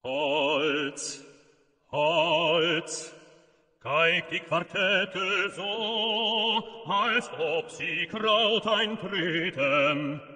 Holz, Holz, geigt die Quartette so, als ob sie Kraut eintreten.